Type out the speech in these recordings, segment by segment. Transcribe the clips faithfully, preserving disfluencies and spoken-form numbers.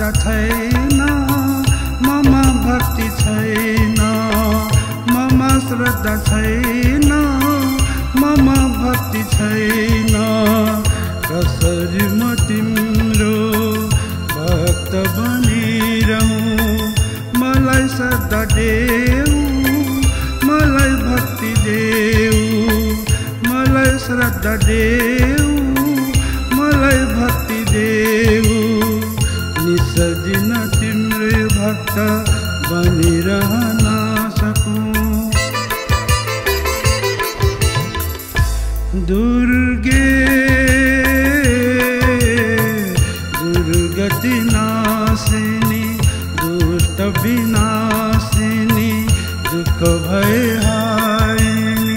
श्रद्धा छैन मम भक्ति छैन मम श्रद्धा छैन मम भक्ति छैन कसरी म तिम्रो भक्त बनिरहूँ मलाई श्रद्धा देऊ मलाई भक्ति देऊ मलाई श्रद्धा देऊ मलाई भक्ति देऊ निस दिन तिम्रै भक्त बनिरहन सकूं। दुर्गे दुर्गति नाशिनी दुष्ट विनाशिनी दुख भय हारिणी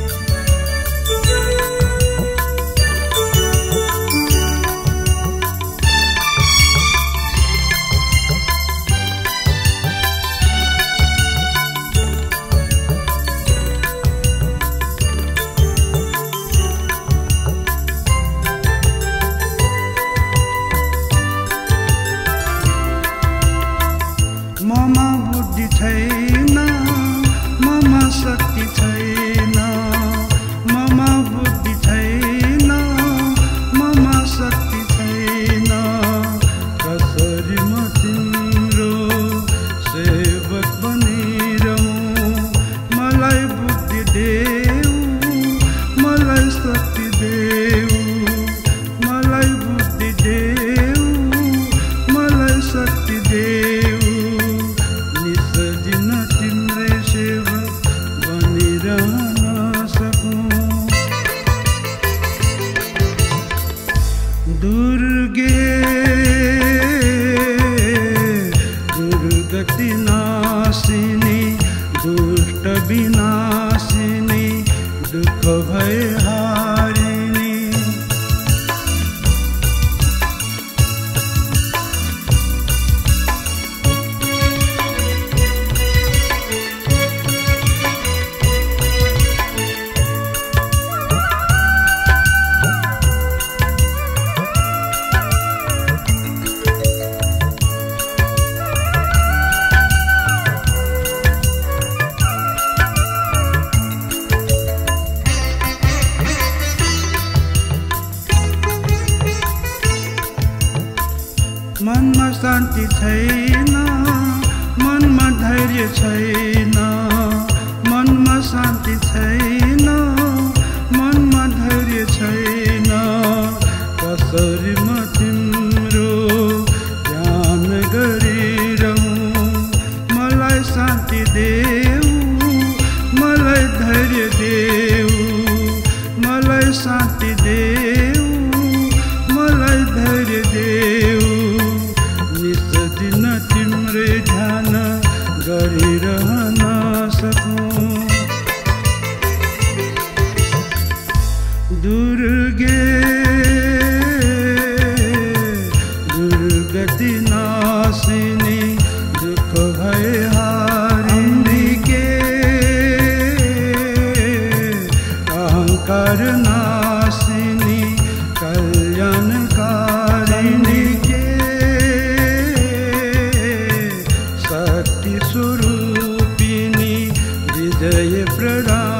मम बुद्धि छैन मम शक्ति छैन मम बुद्धि छैन मम शक्ति छैन कसरी म तिम्रो सेवक बनिरहूँ मलाई बुद्धि देऊ मलाई शक्ति देऊ मलाई बुद्धि देऊ मलाई शक्ति देऊ दिन तिम्रै सेवक बनिरहन सकूं। दुर्गे दुर्गति नाशिनी दुष्ट विनाशिनी दुख भय हारिणी मनमा शान्ति छैन मनमा धैर्य छैन मनमा शान्ति छैन मनमा धैर्य छैन कसरी म तिम्रो ध्यान गरिरहूँ मलाई शान्ति देऊ मलाई धैर्य देऊ मलाई शान्ति देऊ मलाई धैर्य देऊ निस दिन तिम्रै ध्यान गरिरहन सकूं। दुर्गे दुर्गति नाशिनी दुख भय हारिणी के अहंकार नाशिनी कल्याणकारिणी के शक्ति स्वरूपिणी विजय प्रदान